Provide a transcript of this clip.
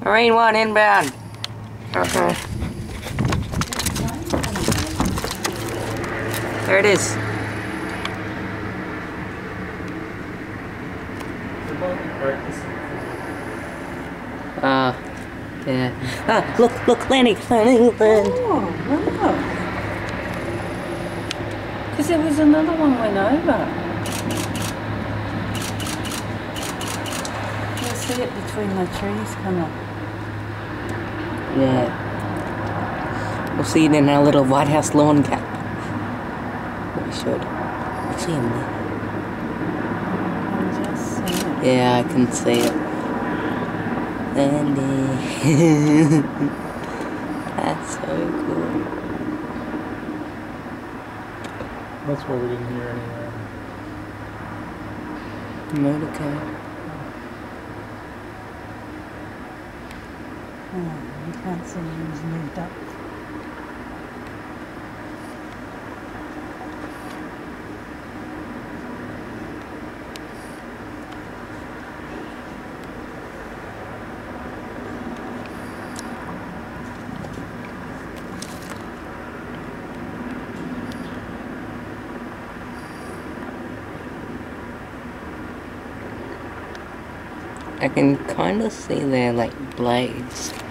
Marine 1 inbound. Okay. There it is. Yeah. Ah, look, landing. Oh, wow. Because there was another one went over. You'll see it between the trees, kind of. Yeah. We'll see it in our little White House lawn cap. We should. We'll see him there. I just see it. Yeah, I can see it. And that's so cool. That's why we didn't hear any Motorcar. Oh, you can't see who's moved up. I can kind of see their like blades.